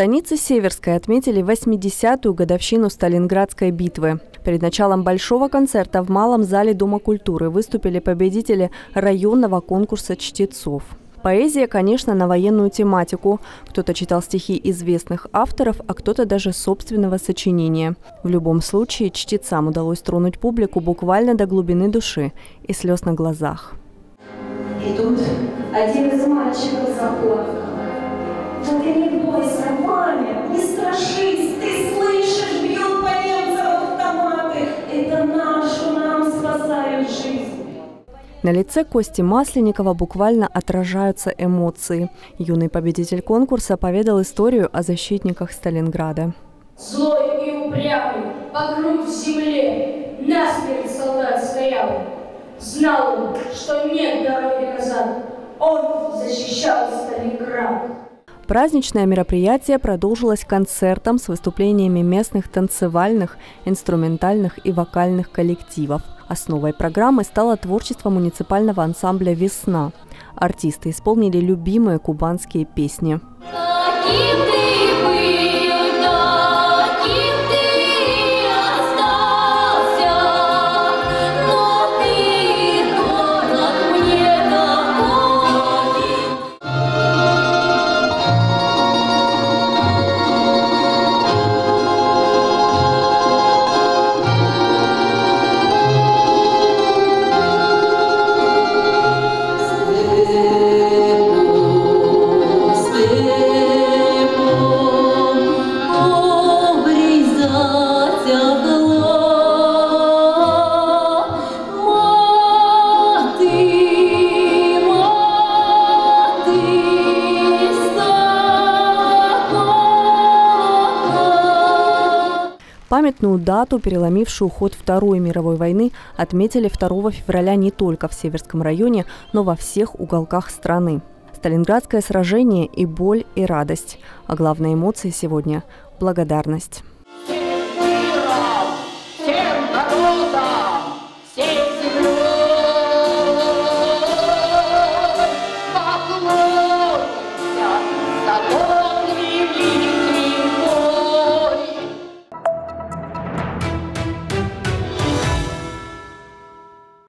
станице Северской отметили 80-ю годовщину Сталинградской битвы. Перед началом большого концерта в Малом зале Дома культуры выступили победители районного конкурса чтецов. Поэзия, конечно, на военную тематику. Кто-то читал стихи известных авторов, а кто-то даже собственного сочинения. В любом случае, чтецам удалось тронуть публику буквально до глубины души и слез на глазах. И тут один из мальчиков заплакал. Да ты не бойся, Ваня, не страшись, ты слышишь, бьют по немцам автоматы. Это наши нам спасают жизнь. На лице Кости Масленникова буквально отражаются эмоции. Юный победитель конкурса поведал историю о защитниках Сталинграда. Злой и упрямый, вокруг в земле, насмерть солдат стоял. Знал он, что нет дороги назад. Он защищал Сталинград. Праздничное мероприятие продолжилось концертом с выступлениями местных танцевальных, инструментальных и вокальных коллективов. Основой программы стало творчество муниципального ансамбля «Весна». Артисты исполнили любимые кубанские песни. Памятную дату, переломившую ход Второй мировой войны, отметили 2 февраля не только в Северском районе, но во всех уголках страны. Сталинградское сражение и боль, и радость. А главная эмоция сегодня – благодарность.